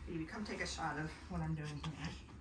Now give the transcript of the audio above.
Baby, come take a shot of what I'm doing here.